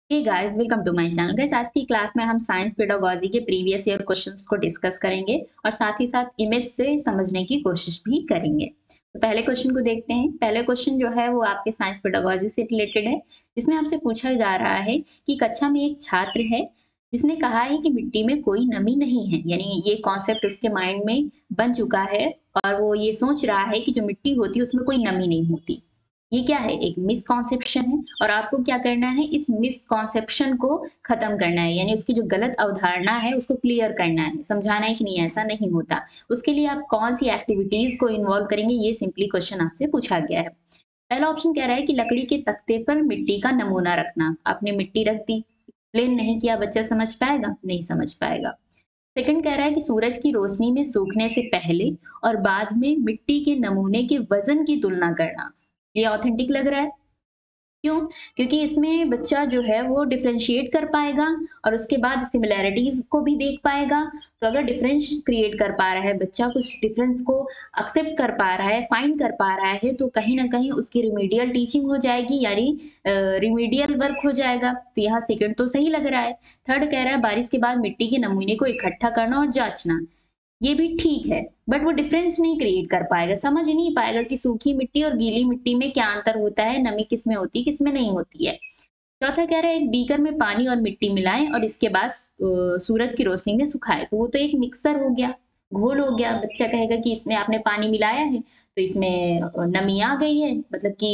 Hey guys, welcome to my channel. Guys, आज की class में हम साइंस पेडागोजी के प्रीवियस ईयर क्वेश्चंस को डिस्कस करेंगे और साथ ही साथ इमेज से समझने की कोशिश भी करेंगे। तो पहले क्वेश्चन को देखते हैं। पहले क्वेश्चन जो है वो आपके साइंस पेडागोजी से रिलेटेड है, जिसमें आपसे पूछा जा रहा है कि कक्षा में एक छात्र है जिसने कहा है कि मिट्टी में कोई नमी नहीं है। यानी ये कॉन्सेप्ट उसके माइंड में बन चुका है और वो ये सोच रहा है कि जो मिट्टी होती है उसमें कोई नमी नहीं होती। ये क्या है? एक मिसकॉन्सेप्शन है और आपको क्या करना है, इस मिसकॉन्सेप्शन को खत्म करना है। यानी उसकी जो गलत अवधारणा है उसको क्लियर करना है, समझाना है कि नहीं ऐसा नहीं होता। उसके लिए आप कौन सी एक्टिविटीज को इन्वॉल्व करेंगे, ये सिंपली क्वेश्चन आपसे पूछा गया है। पहला ऑप्शन कह रहा है कि लकड़ी के तख्ते पर मिट्टी का नमूना रखना। आपने मिट्टी रख दी, एक्सप्लेन नहीं किया, बच्चा समझ पाएगा? नहीं समझ पाएगा। सेकंड कह रहा है कि सूरज की रोशनी में सूखने से पहले और बाद में मिट्टी के नमूने के वजन की तुलना करना। ये ऑथेंटिक लग रहा है। क्यों? क्योंकि इसमें बच्चा जो है वो डिफरेंशिएट कर पाएगा और उसके बाद सिमिलैरिटीज को भी देख पाएगा। तो अगर डिफरेंस क्रिएट कर पा रहा है बच्चा, कुछ डिफरेंस को एक्सेप्ट कर पा रहा है, फाइंड कर पा रहा है, तो कहीं ना कहीं उसकी रिमीडियल टीचिंग हो जाएगी, यानी रिमीडियल वर्क हो जाएगा। तो यहाँ सेकंड तो सही लग रहा है। थर्ड कह रहा है बारिश के बाद मिट्टी के नमूने को इकट्ठा करना और जांचना। ये भी ठीक है, बट वो डिफरेंस नहीं क्रिएट कर पाएगा, समझ नहीं पाएगा कि सूखी मिट्टी और गीली मिट्टी में क्या अंतर होता है, नमी किसमें होती है, किसमें नहीं होती है। चौथा कह रहा है एक बीकर में पानी और मिट्टी मिलाएं और इसके बाद सूरज की रोशनी में सुखाएं। तो वो तो एक मिक्सर हो गया, घोल हो गया। बच्चा कहेगा कि इसमें आपने पानी मिलाया है तो इसमें नमी आ गई है, मतलब कि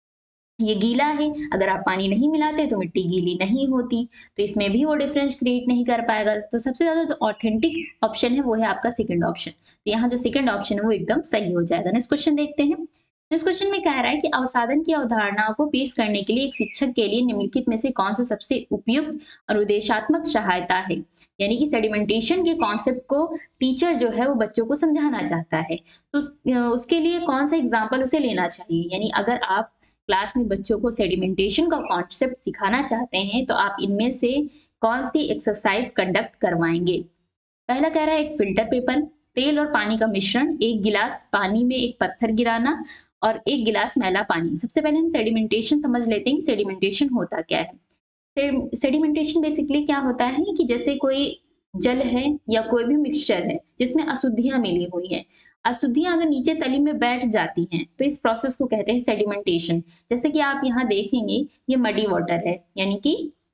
ये गीला है। अगर आप पानी नहीं मिलाते तो मिट्टी गीली नहीं होती। तो इसमें भी वो डिफरेंस क्रिएट नहीं कर पाएगा। तो सबसे ज्यादा जो ऑथेंटिक ऑप्शन है वो है आपका सेकंड ऑप्शन। तो यहाँ जो सेकंड ऑप्शन है वो एकदम सही हो जाएगा। नेक्स्ट क्वेश्चन देखते हैं। इस क्वेश्चन में कह रहा है कि अवसादन की अवधारणा को पेश करने के लिए एक शिक्षक के लिए निम्नलिखित में से कौन सा सबसे उपयुक्त और उद्देशात्मक सहायता है। यानी कि सेडिमेंटेशन के कॉन्सेप्ट को टीचर जो है वो बच्चों को समझाना चाहता है, तो उसके लिए कौन सा एग्जाम्पल उसे लेना चाहिए। यानी अगर आप क्लास में बच्चों को सेडिमेंटेशन का कॉन्सेप्ट सिखाना चाहते हैं तो आप इनमें से कौन सी एक्सरसाइज कंडक्ट करवाएंगे। पहला कह रहा है एक फिल्टर पेपर, तेल और पानी का मिश्रण, एक गिलास पानी में एक पत्थर गिराना और एक गिलास मैला पानी। सबसे पहले हम सेडिमेंटेशन समझ लेते हैं कि सेडिमेंटेशन होता क्या है। सेडिमेंटेशन बेसिकली क्या होता है कि जैसे कोई जल है या कोई भी मिक्सचर है जिसमें अशुद्धियां मिली हुई हैं। अशुद्धियां अगर नीचे तली में बैठ जाती हैं तो इस प्रोसेस को कहते हैं सेडिमेंटेशन। जैसे कि आप यहाँ देखेंगे, ये मडी वाटर है, यानी कि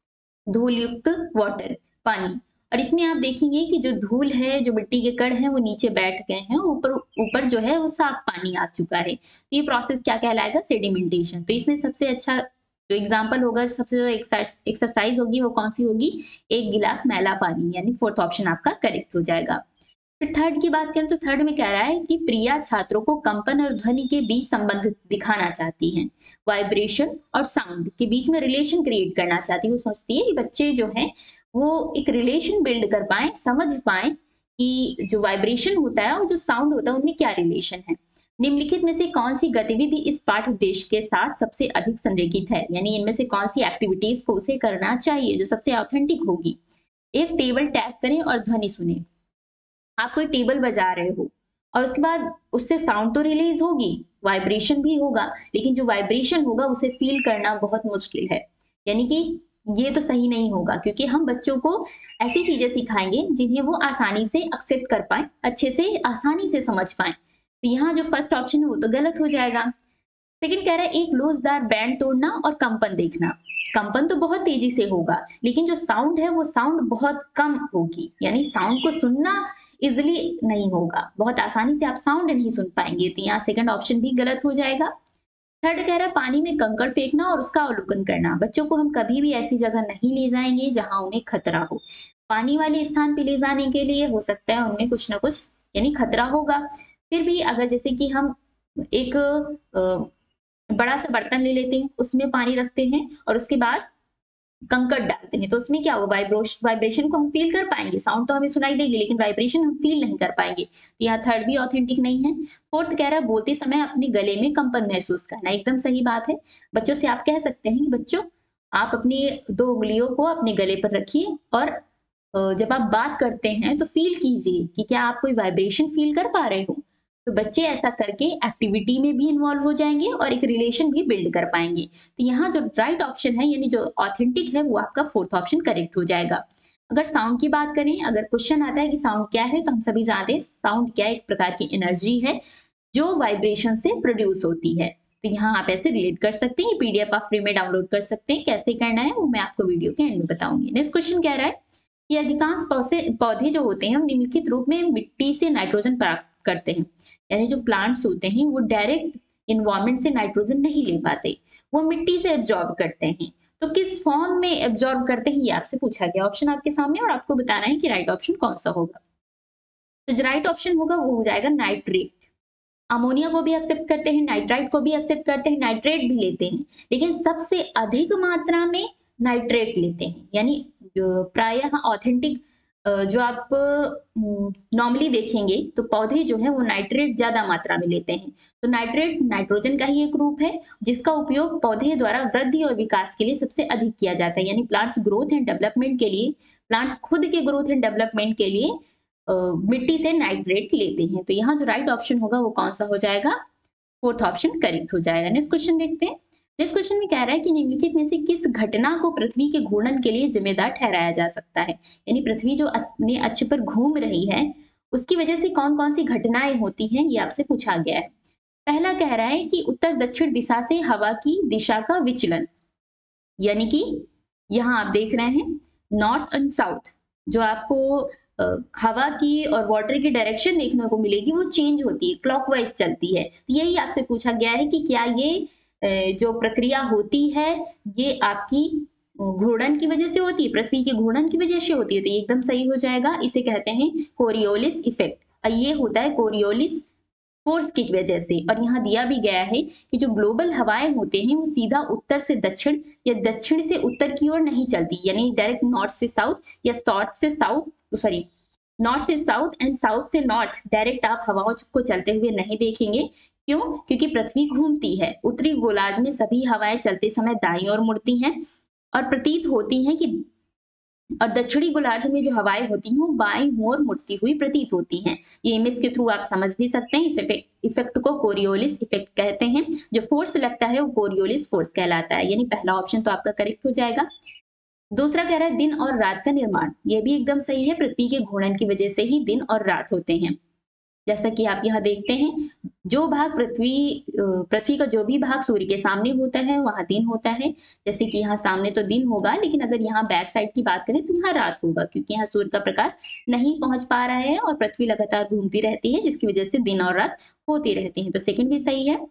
धूल युक्त वाटर, पानी। और इसमें आप देखेंगे कि जो धूल है, जो मिट्टी के कण हैं वो नीचे बैठ गए हैं, ऊपर ऊपर जो है वो साफ पानी आ चुका है। तो ये प्रोसेस क्या कहलाएगा? सेडिमेंटेशन। तो इसमें सबसे अच्छा जो एग्जाम्पल होगा, सबसे ज्यादा एक्सरसाइज होगी वो कौन सी होगी? एक गिलास मैला पानी, यानी फोर्थ ऑप्शन आपका करेक्ट हो जाएगा। फिर थर्ड की बात करें तो थर्ड में कह रहा है कि प्रिया छात्रों को कंपन और ध्वनि के बीच संबंध दिखाना चाहती हैं। वाइब्रेशन और साउंड के बीच में रिलेशन क्रिएट करना चाहती है। वो सोचती है कि बच्चे जो हैं वो एक रिलेशन बिल्ड कर पाए, समझ पाए कि जो वाइब्रेशन होता है और जो साउंड होता है उनमें क्या रिलेशन है। निम्नलिखित में से कौन सी गतिविधि इस पाठ उद्देश्य के साथ सबसे अधिक संरेखित है। यानी इनमें से कौन सी एक्टिविटीज को उसे करना चाहिए जो सबसे ऑथेंटिक होगी। एक टेबल टैप करें और ध्वनि सुने। आप कोई टेबल बजा रहे हो और उसके बाद उससे साउंड तो रिलीज होगी, वाइब्रेशन भी होगा, लेकिन जो वाइब्रेशन होगा उसे फील करना बहुत मुश्किल है। यानी कि ये तो सही नहीं होगा, क्योंकि हम बच्चों को ऐसी चीजें सिखाएंगे जिन्हें वो आसानी से एक्सेप्ट कर पाए, अच्छे से आसानी से समझ पाए। तो यहाँ जो फर्स्ट ऑप्शन है वो तो गलत हो जाएगा। सेकंड कह रहा है एक लोचदार बैंड तोड़ना और कंपन देखना। कंपन तो बहुत तेजी से होगा, लेकिन जो साउंड है वो साउंड बहुत कम होगी, यानी साउंड को सुनना इजिली नहीं होगा, बहुत आसानी से आप साउंड नहीं सुन पाएंगे। तो यहाँ सेकंड ऑप्शन भी गलत हो जाएगा। थर्ड कह रहा है पानी में कंकड़ फेंकना और उसका अवलोकन करना। बच्चों को हम कभी भी ऐसी जगह नहीं ले जाएंगे जहां उन्हें खतरा हो। पानी वाले स्थान पे ले जाने के लिए हो सकता है उनमें कुछ ना कुछ यानी खतरा होगा। फिर भी अगर जैसे कि हम एक बड़ा सा बर्तन ले लेते हैं, उसमें पानी रखते हैं और उसके बाद कंकड़ डालते हैं, तो उसमें क्या होगा? वाइब्रेशन को हम फील कर पाएंगे, साउंड तो हमें सुनाई देगी लेकिन वाइब्रेशन हम फील नहीं कर पाएंगे। तो यहाँ थर्ड भी ऑथेंटिक नहीं है। फोर्थ कह रहा है बोलते समय अपने गले में कंपन महसूस करना। एकदम सही बात है। बच्चों से आप कह सकते हैं कि बच्चों आप अपनी दो उंगलियों को अपने गले पर रखिए और जब आप बात करते हैं तो फील कीजिए कि क्या आप कोई वाइब्रेशन फील कर पा रहे हो। तो बच्चे ऐसा करके एक्टिविटी में भी इन्वॉल्व हो जाएंगे और एक रिलेशन भी बिल्ड कर पाएंगे। तो यहाँ जो राइट ऑप्शन है यानी जो ऑथेंटिक है वो आपका फोर्थ ऑप्शन करेक्ट हो जाएगा। अगर साउंड की बात करें, अगर क्वेश्चन आता है कि साउंड क्या है, तो हम सभी जानते हैं साउंड क्या है, एक प्रकार की एनर्जी है जो वाइब्रेशन से प्रोड्यूस होती है। तो यहाँ आप ऐसे रिलेट कर सकते हैं। पीडीएफ आप फ्री में डाउनलोड कर सकते हैं। कैसे करना है वो मैं आपको वीडियो के एंड में बताऊंगी। नेक्स्ट क्वेश्चन कह रहा है कि अधिकांश पौधे जो होते हैं निम्नलिखित रूप में मिट्टी से नाइट्रोजन प्राप्त करते हैं। यानी जो प्लांट्स होते हैं वो डायरेक्ट इन्वायरमेंट से नाइट्रोजन नहीं ले पाते, वो मिट्टी से एब्जॉर्ब करते हैं। तो किस फॉर्म में एब्जॉर्ब करते हैं ये आपसे पूछा गया। ऑप्शन आपके सामने और आपको बताना है कि राइट ऑप्शन कौन सा होगा। तो जो राइट ऑप्शन होगा वो हो जाएगा नाइट्रेट। अमोनिया को भी एक्सेप्ट करते हैं, नाइट्राइट को भी एक्सेप्ट करते हैं, नाइट्रेट भी लेते हैं, लेकिन सबसे अधिक मात्रा में नाइट्रेट लेते हैं। यानी प्रायः ऑथेंटिक जो आप नॉर्मली देखेंगे तो पौधे जो है वो नाइट्रेट ज्यादा मात्रा में लेते हैं। तो नाइट्रेट नाइट्रोजन का ही एक रूप है जिसका उपयोग पौधे द्वारा वृद्धि और विकास के लिए सबसे अधिक किया जाता है। यानी प्लांट्स ग्रोथ एंड डेवलपमेंट के लिए, प्लांट्स खुद के ग्रोथ एंड डेवलपमेंट के लिए मिट्टी से नाइट्रेट लेते हैं। तो यहाँ जो राइट ऑप्शन होगा वो कौन सा हो जाएगा, फोर्थ ऑप्शन करेक्ट हो जाएगा। नेक्स्ट क्वेश्चन देखते हैं। नेक्स्ट क्वेश्चन में कह रहा है कि निम्नलिखित में से किस घटना को पृथ्वी के घूर्णन के लिए जिम्मेदार ठहराया जा सकता है। यानी पृथ्वी जो अपने अक्ष पर घूम रही है उसकी वजह से कौन कौन सी घटनाएं होती हैं ये आपसे पूछा गया है। पहला कह रहा है कि उत्तर दक्षिण दिशा से हवा की दिशा का विचलन, यानी कि यहाँ आप देख रहे हैं नॉर्थ एंड साउथ, जो आपको हवा की और वाटर की डायरेक्शन देखने को मिलेगी वो चेंज होती है, क्लॉकवाइज चलती है। तो यही आपसे पूछा गया है कि क्या ये जो प्रक्रिया होती है ये आपकी घूर्णन की वजह से होती है, पृथ्वी के घूर्णन की वजह से होती है। तो ये एकदम सही हो जाएगा। इसे कहते हैं कोरियोलिस इफेक्ट, और ये होता है कोरियोलिस फोर्स की वजह से। और यहाँ दिया भी गया है कि जो ग्लोबल हवाएं होते हैं वो सीधा उत्तर से दक्षिण या दक्षिण से उत्तर की ओर नहीं चलती, यानी डायरेक्ट नॉर्थ से साउथ या साउथ से साउथ, सॉरी नॉर्थ से साउथ एंड साउथ से नॉर्थ डायरेक्ट आप हवाओं को चलते हुए नहीं देखेंगे। क्यों? क्योंकि पृथ्वी घूमती है। उत्तरी गोलार्ध में सभी हवाएं चलते समय दाईं ओर मुड़ती हैं और प्रतीत होती हैं कि, और दक्षिणी गोलार्ध में जो हवाएं होती हैं वो बाईं ओर मुड़ती हुई प्रतीत होती हैं। ये इमेज के थ्रू आप समझ भी सकते हैं। इस इफेक्ट को कोरियोलिस इफेक्ट कहते हैं। जो फोर्स लगता है वो कोरियोलिस फोर्स कहलाता है। यानी पहला ऑप्शन तो आपका करेक्ट हो जाएगा। दूसरा कह रहा है दिन और रात का निर्माण, ये भी एकदम सही है। पृथ्वी के घूर्णन की वजह से ही दिन और रात होते हैं। जैसा कि आप यहाँ देखते हैं, जो भाग पृथ्वी का जो भी भाग सूर्य के सामने होता है वहां दिन होता है। जैसे कि यहाँ सामने तो दिन होगा, लेकिन अगर यहाँ बैक साइड की बात करें तो यहाँ रात होगा, क्योंकि यहाँ सूर्य का प्रकाश नहीं पहुंच पा रहा है और पृथ्वी लगातार घूमती रहती है, जिसकी वजह से दिन और रात होती रहती है। तो सेकंड भी सही है।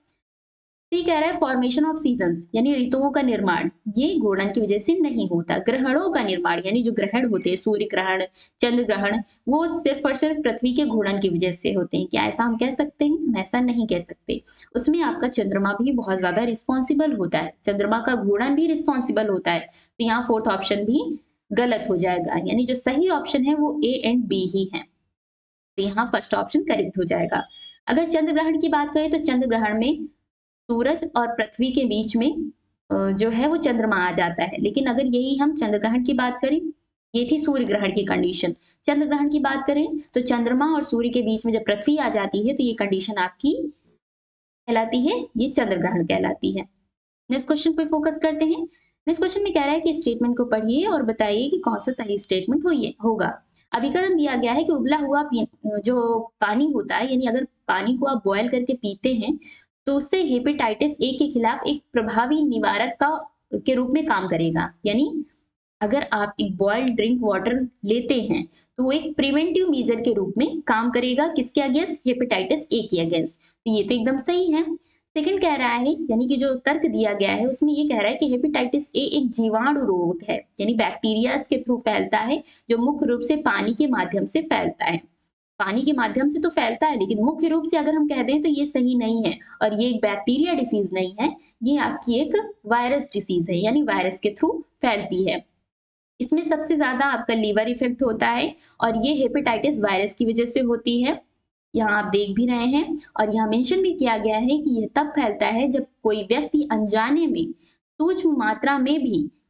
कह रहा है फॉर्मेशन ऑफ सीजन्स, यानी ऋतुओं का निर्माण ये घूर्णन की वजह से नहीं होता। ग्रहणों का निर्माण, यानी जो ग्रहण होते हैं, सूर्य ग्रहण, चंद्र ग्रहण, वो सिर्फ और सिर्फ पृथ्वी के घूर्णन की वजह से होते हैं। क्या ऐसा हम कह सकते हैं? हम ऐसा नहीं कह सकते। उसमें आपका चंद्रमा भी बहुत ज्यादा रिस्पॉन्सिबल होता है, चंद्रमा का घूर्णन भी रिस्पॉन्सिबल होता है। तो यहाँ फोर्थ ऑप्शन भी गलत हो जाएगा। यानी जो सही ऑप्शन है वो ए एंड बी ही है। तो यहाँ फर्स्ट ऑप्शन करेक्ट हो जाएगा। अगर चंद्र ग्रहण की बात करें तो चंद्र ग्रहण में सूरज और पृथ्वी के बीच में जो है वो चंद्रमा आ जाता है। लेकिन अगर यही हम चंद्र ग्रहण की बात करें, ये थी सूर्य ग्रहण की कंडीशन। चंद्र ग्रहण की बात करें तो चंद्रमा और सूर्य के बीच में जब पृथ्वी आ जाती है तो ये कंडीशन आपकी कहलाती है, ये चंद्र ग्रहण कहलाती है। नेक्स्ट क्वेश्चन पे फोकस करते हैं। नेक्स्ट क्वेश्चन में कह रहा है कि स्टेटमेंट को पढ़िए और बताइए कि कौन सा सही स्टेटमेंट होगा। अभिकरण दिया गया है कि उबला हुआ जो पानी होता है, यानी अगर पानी को आप बॉयल करके पीते हैं तो उससे हेपेटाइटिस ए के खिलाफ एक प्रभावी निवारक के रूप में काम करेगा। यानी अगर आप एक बॉइल्ड ड्रिंक वाटर लेते हैं तो वो एक प्रिवेंटिव मेजर के रूप में काम करेगा। किसके अगेंस्ट? हेपेटाइटिस ए के अगेंस्ट। तो ये तो एकदम सही है। सेकंड कह रहा है, यानी कि जो तर्क दिया गया है उसमें ये कह रहा है कि हेपेटाइटिस ए एक जीवाणु रोग है, यानी बैक्टीरिया के थ्रू फैलता है, जो मुख्य रूप से पानी के माध्यम से फैलता है। पानी के माध्यम से तो फैलता है, लेकिन मुख्य रूप से अगर हम कह दें तो ये सही नहीं है। और ये एक बैक्टीरिया डिसीज नहीं है, ये आपकी एक वायरस डिसीज है, यानी वायरस के थ्रू फैलती है। इसमें सबसे ज्यादा आपका लीवर इफेक्ट होता है और ये हेपेटाइटिस वायरस की वजह से होती है। यहाँ आप देख भी रहे हैं और यहाँ मेंशन भी किया गया है कि यह तब फैलता है जब कोई व्यक्ति अनजाने में सूक्ष्म मात्रा में भी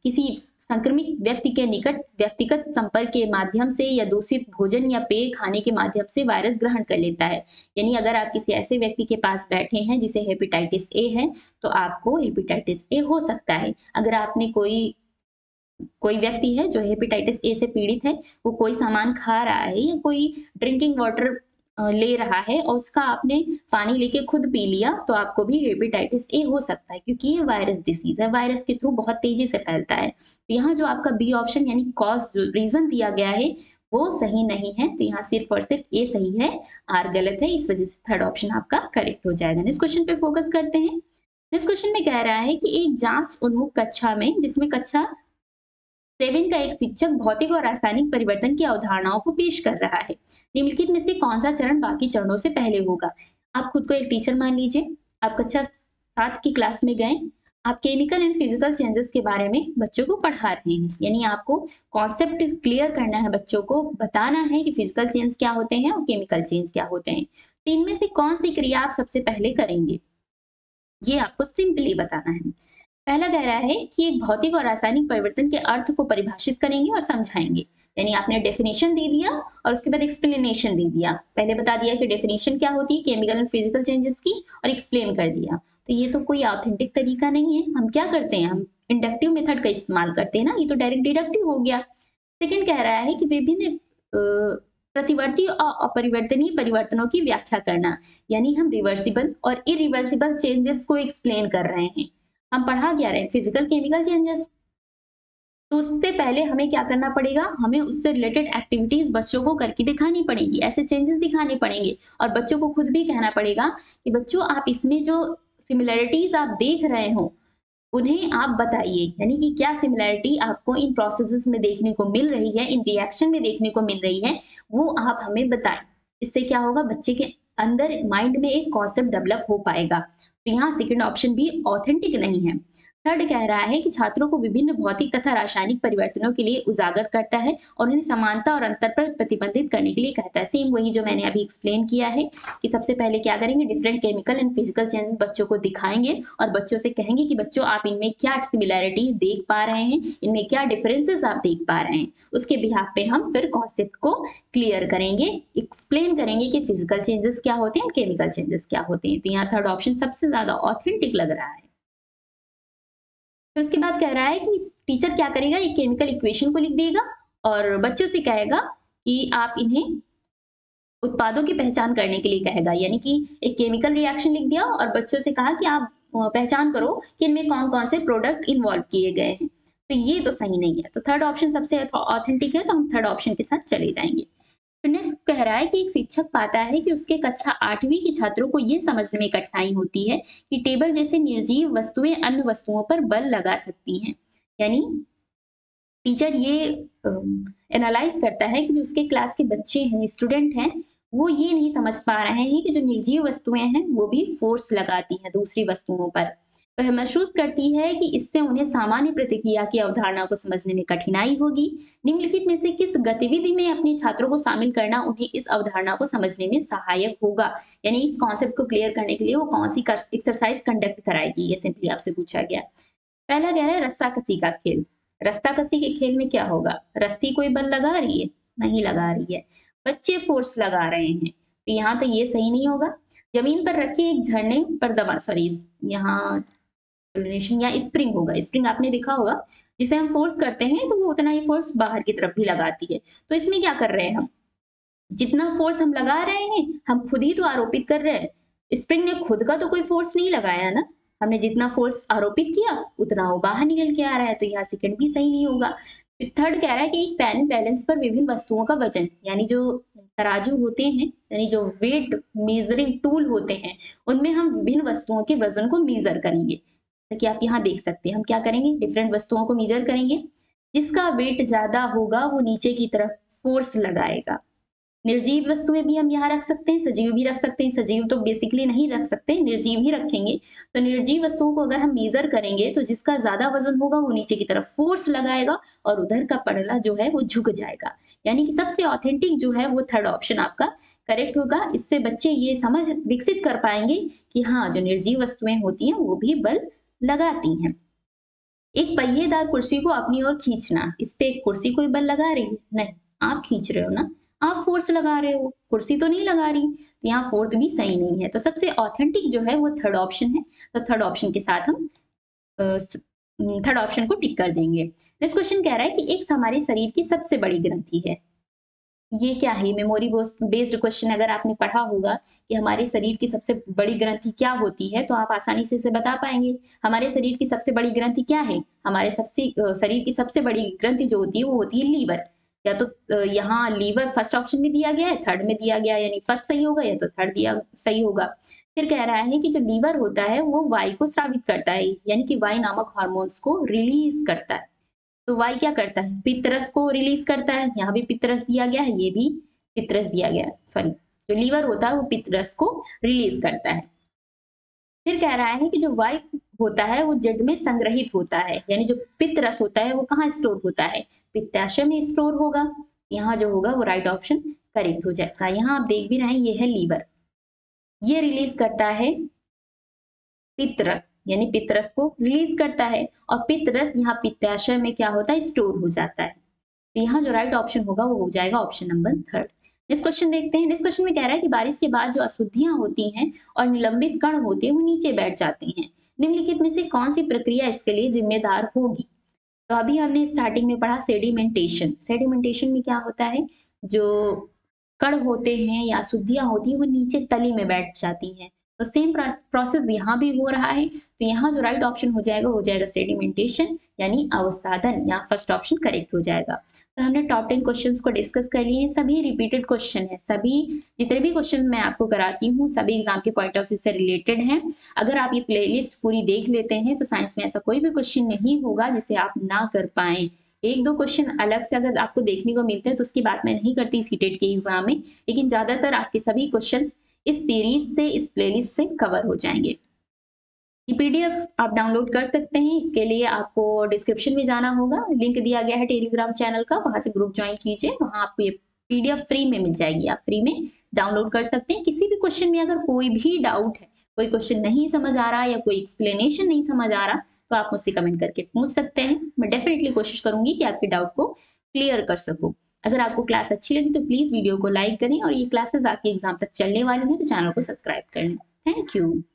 किसी संक्रमित व्यक्ति के निकट व्यक्तिगत संपर्क के माध्यम से या दूषित भोजन या पेय खाने के माध्यम से वायरस ग्रहण कर लेता है। यानी अगर आप किसी ऐसे व्यक्ति के पास बैठे हैं जिसे हेपेटाइटिस ए है, तो आपको हेपेटाइटिस ए हो सकता है। अगर आपने कोई कोई व्यक्ति है जो हेपेटाइटिस ए से पीड़ित है, वो कोई सामान खा रहा है या कोई ड्रिंकिंग वाटर ले रहा है और उसका आपने पानी लेके खुद पी लिया, तो आपको भी हेपेटाइटिस ए हो सकता है, क्योंकि ये वायरस डिसीज है, वायरस के थ्रू बहुत तेजी से फैलता है। तो यहाँ जो आपका बी ऑप्शन यानी कॉज रीजन दिया गया है वो सही नहीं है, तो यहाँ सिर्फ और सिर्फ ए सही है, आर गलत है, इस वजह से थर्ड ऑप्शन आपका करेक्ट हो जाएगा। नेक्स्ट क्वेश्चन पे फोकस करते हैं। नेक्स्ट क्वेश्चन में कह रहा है कि एक जांच उन्मुख कक्षा में, जिसमें कक्षा 7 का एक शिक्षक भौतिक और रासायनिक परिवर्तन की अवधारणाओं को पेश कर रहा है, निम्नलिखित में से कौन सा चरण बाकी चरणों से पहले होगा? आप खुद को एक टीचर मान लीजिए, आप कक्षा 7 की क्लास में गए, आप केमिकल एंड फिजिकल चेंजेस के बारे में बच्चों को पढ़ा रहे हैं, यानी आपको कॉन्सेप्ट क्लियर करना है, बच्चों को बताना है कि फिजिकल चेंज क्या होते हैं और केमिकल चेंज क्या होते हैं। तो इनमें से कौन सी क्रिया आप सबसे पहले करेंगे, ये आपको सिंपली बताना है। पहला कह रहा है कि एक भौतिक और रासायनिक परिवर्तन के अर्थ को परिभाषित करेंगे और समझाएंगे, यानी आपने डेफिनेशन दे दिया और उसके बाद एक्सप्लेनेशन दे दिया। पहले बता दिया कि डेफिनेशन क्या होती है केमिकल एंड फिजिकल चेंजेस की, और एक्सप्लेन कर दिया। तो ये तो कोई ऑथेंटिक तरीका नहीं है। हम क्या करते हैं, हम इंडक्टिव मेथड का इस्तेमाल करते हैं ना, ये तो डायरेक्ट डिडक्टिव हो गया। सेकेंड कह रहा है कि विभिन्न प्रतिवर्ती और अपरिवर्तनीय परिवर्तनों की व्याख्या करना, यानी हम रिवर्सिबल और इरिवर्सिबल चेंजेस को एक्सप्लेन कर रहे हैं। हम पढ़ा क्या रहे हैं, फिजिकल केमिकल चेंजेस, तो उससे पहले हमें क्या करना पड़ेगा, हमें उससे रिलेटेड एक्टिविटीज बच्चों को करके दिखानी पड़ेगी, ऐसे चेंजेस दिखाने पड़ेंगे, और बच्चों को खुद भी कहना पड़ेगा कि बच्चों आप इसमें जो सिमिलैरिटीज आप देख रहे हो उन्हें आप बताइए, यानी कि क्या सिमिलैरिटी आपको इन प्रोसेसेस में देखने को मिल रही है, इन रिएक्शन में देखने को मिल रही है, वो आप हमें बताएं। इससे क्या होगा, बच्चे के अंदर माइंड में एक कॉन्सेप्ट डेवलप हो पाएगा। तो यहाँ सेकंड ऑप्शन भी ऑथेंटिक नहीं है। थर्ड कह रहा है कि छात्रों को विभिन्न भौतिक तथा रासायनिक परिवर्तनों के लिए उजागर करता है और उन्हें समानता और अंतर पर प्रतिबंधित करने के लिए कहता है। सेम वही जो मैंने अभी एक्सप्लेन किया है कि सबसे पहले क्या करेंगे, different chemical and physical changes बच्चों को दिखाएंगे और बच्चों से कहेंगे कि बच्चों आप इनमें क्या सिमिलैरिटी देख पा रहे हैं, इनमें क्या डिफरेंसेस आप देख पा रहे हैं। उसके बिहाफ पे हम फिर कॉन्सेप्ट को क्लियर करेंगे, एक्सप्लेन करेंगे कि फिजिकल चेंजेस क्या होते हैं, केमिकल चेंजेस क्या होते हैं। तो यहाँ थर्ड ऑप्शन सबसे ज्यादा ऑथेंटिक लग रहा है। फिर उसके बाद कह रहा है कि टीचर क्या करेगा, एक केमिकल इक्वेशन को लिख देगा और बच्चों से कहेगा कि आप इन्हें उत्पादों की पहचान करने के लिए कहेगा, यानी कि एक केमिकल रिएक्शन लिख दिया और बच्चों से कहा कि आप पहचान करो कि इनमें कौन कौन से प्रोडक्ट इन्वॉल्व किए गए हैं। तो ये तो सही नहीं है, तो थर्ड ऑप्शन सबसे ऑथेंटिक है, तो हम थर्ड ऑप्शन के साथ चले जाएंगे। फिर नेक्स्ट कह रहा है कि एक शिक्षक पाता है कि उसके कक्षा 8वीं के छात्रों को यह समझने में कठिनाई होती है कि टेबल जैसे निर्जीव वस्तुएं अन्य वस्तुओं पर बल लगा सकती हैं, यानी टीचर ये एनालाइज करता है कि जो उसके क्लास के बच्चे हैं, स्टूडेंट हैं, वो ये नहीं समझ पा रहे हैं कि जो निर्जीव वस्तुएं हैं वो भी फोर्स लगाती हैं दूसरी वस्तुओं पर। वह महसूस करती है कि इससे उन्हें सामान्य प्रतिक्रिया की अवधारणा को समझने में कठिनाई होगी। निम्नलिखित में से किस गतिविधि में अपने छात्रों को शामिल करना उन्हें इस अवधारणा को समझने में सहायक होगा, यानी इस कॉन्सेप्ट को क्लियर करने के लिए वो कौन सी एक्सरसाइज कंडक्ट कराएगी, ये सिंपली आपसे पूछा गया। पहला कह रहा है रस्साकसी का खेल। रस्साकसी के खेल में क्या होगा, रस्सी कोई बल लगा रही है, नहीं लगा रही है, बच्चे फोर्स लगा रहे हैं, तो यहाँ तो ये सही नहीं होगा। जमीन पर रखे एक झरने पर दबा, सॉरी यहाँ या स्प्रिंग होगा, स्प्रिंग आपने देखा होगा, जिसे हम फोर्स करते हैं तो वो उतना ही फोर्स बाहर की तरफ भी लगाती है। तो इसमें क्या कर रहे हैं हम, जितना फोर्स हम लगा रहे हैं हम खुद ही तो आरोपित कर रहे हैं, स्प्रिंग ने खुद का तो कोई फोर्स नहीं लगाया ना, हमने जितना फोर्स आरोपित किया उतना वो बाहर निकल के आ रहा है, तो यहाँ सेकंड भी सही नहीं होगा। फिर थर्ड कह रहा है कि एक पैन बैलेंस पर विभिन्न वस्तुओं का वजन, यानी जो तराजू होते हैं, यानी जो वेट मेजरिंग टूल होते हैं, उनमें हम विभिन्न वस्तुओं के वजन को मेजर करेंगे। जैसे कि आप यहाँ देख सकते हैं, हम क्या करेंगे, डिफरेंट वस्तुओं को मेजर करेंगे, जिसका वेट ज्यादा होगा वो नीचे की तरफ फोर्स लगाएगा। निर्जीव वस्तुएं भी हम यहाँ रख सकते हैं, सजीव भी रख सकते हैं, सजीव तो बेसिकली नहीं रख सकते, निर्जीव ही रखेंगे। तो निर्जीव वस्तुओं को अगर हम मेजर करेंगे तो जिसका ज्यादा वजन होगा वो नीचे की तरफ फोर्स लगाएगा और उधर का पड़ला जो है वो झुक जाएगा, यानी कि सबसे ऑथेंटिक जो है वो थर्ड ऑप्शन आपका करेक्ट होगा। इससे बच्चे ये समझ विकसित कर पाएंगे कि हाँ, जो निर्जीव वस्तुएं होती हैं वो भी बल लगाती हैं। एक पहिएदार कुर्सी को अपनी ओर खींचना, इस पे एक कुर्सी कोई बल लगा रही है? नहीं, आप खींच रहे हो ना, आप फोर्स लगा रहे हो, कुर्सी तो नहीं लगा रही। तो यहाँ फोर्थ भी सही नहीं है, तो सबसे ऑथेंटिक जो है वो थर्ड ऑप्शन है। तो थर्ड ऑप्शन के साथ हम थर्ड ऑप्शन को टिक कर देंगे। नेक्स्ट क्वेश्चन कह रहा है कि एक हमारे शरीर की सबसे बड़ी ग्रंथि है। ये क्या है? Memory based question. अगर आपने पढ़ा होगा कि हमारे शरीर की सबसे बड़ी ग्रंथि क्या होती है, तो आप आसानी से इसे बता पाएंगे। हमारे शरीर की सबसे बड़ी ग्रंथि क्या है? हमारे शरीर की सबसे बड़ी ग्रंथि जो होती है वो होती है लीवर। या तो यहाँ लीवर फर्स्ट ऑप्शन में दिया गया है, थर्ड में दिया गया है, यानी फर्स्ट सही होगा या तो थर्ड दिया सही होगा। फिर कह रहा है कि जो लीवर होता है वो वाई को स्रावित करता है, यानी कि वाई नामक हार्मोन्स को रिलीज करता है। तो वाई क्या करता है? पित्तरस को रिलीज करता है। यहाँ भी पित्तरस दिया गया है, ये भी पित्तरस दिया गया है। सॉरी, जो लीवर होता है वो पित्तरस को रिलीज करता है। फिर कह रहा है कि जो वाई होता है वो जड में संग्रहित होता है, यानी जो पित्तरस होता है वो कहाँ स्टोर होता है? पित्ताशय में स्टोर होगा। यहाँ जो होगा वो राइट ऑप्शन करेक्ट हो जाएगा। यहाँ आप देख भी रहे हैं, ये है लीवर, ये रिलीज करता है पित्तरस, यानी पित्तरस को रिलीज करता है। और पित्तरस यहाँ पित्ताशय में क्या होता है? स्टोर हो जाता है। तो यहाँ जो राइट ऑप्शन होगा वो हो जाएगा option number third. Next question देखते हैं। नेक्स्ट क्वेश्चन में कह रहा है कि बारिश के बाद जो अशुद्धियां होती हैं और निलंबित कण होते हैं वो नीचे बैठ जाते हैं। निम्नलिखित में से कौन सी प्रक्रिया इसके लिए जिम्मेदार होगी? तो अभी हमने स्टार्टिंग में पढ़ा सेडिमेंटेशन। सेडिमेंटेशन में क्या होता है? जो कण होते हैं या अशुद्धियां होती हैं वो नीचे तली में बैठ जाती हैं। तो सेम प्रोसेस यहाँ भी हो रहा है। तो यहाँ जो राइट ऑप्शन हो जाएगा सेडिमेंटेशन, यानी अवसादन। यहाँ फर्स्ट ऑप्शन करेक्ट हो जाएगा। तो हमने टॉप 10 क्वेश्चंस को डिस्कस कर लिए। सभी रिपीटेड क्वेश्चन है, सभी जितने भी क्वेश्चन मैं आपको कराती हूँ सभी एग्जाम के पॉइंट ऑफ व्यू से रिलेटेड हैं। अगर आप ये प्लेलिस्ट पूरी देख लेते हैं तो साइंस में ऐसा कोई भी क्वेश्चन नहीं होगा जिसे आप ना कर पाए। एक दो क्वेश्चन अलग से अगर आपको देखने को मिलते हैं तो उसकी बात मैं नहीं करती सीटेट के एग्जाम में, लेकिन ज्यादातर आपके सभी क्वेश्चन इस सीरीज से, इस प्लेलिस्ट से कवर हो जाएंगे। ये पीडीएफ आप डाउनलोड कर सकते हैं। इसके लिए आपको डिस्क्रिप्शन में जाना होगा, लिंक दिया गया है टेलीग्राम चैनल का, वहां से ग्रुप ज्वाइन कीजिए, वहां आपको ये पीडीएफ फ्री में मिल जाएगी, आप फ्री में डाउनलोड कर सकते हैं। किसी भी क्वेश्चन में अगर कोई भी डाउट है, कोई क्वेश्चन नहीं समझ आ रहा या कोई एक्सप्लेनेशन नहीं समझ आ रहा, तो आप मुझसे कमेंट करके पूछ सकते हैं। मैं डेफिनेटली कोशिश करूंगी कि आपके डाउट को क्लियर कर सकूं। अगर आपको क्लास अच्छी लगी तो प्लीज वीडियो को लाइक करें, और ये क्लासेस आपके एग्जाम तक चलने वाली हैं तो चैनल को सब्सक्राइब कर लें। Thank you.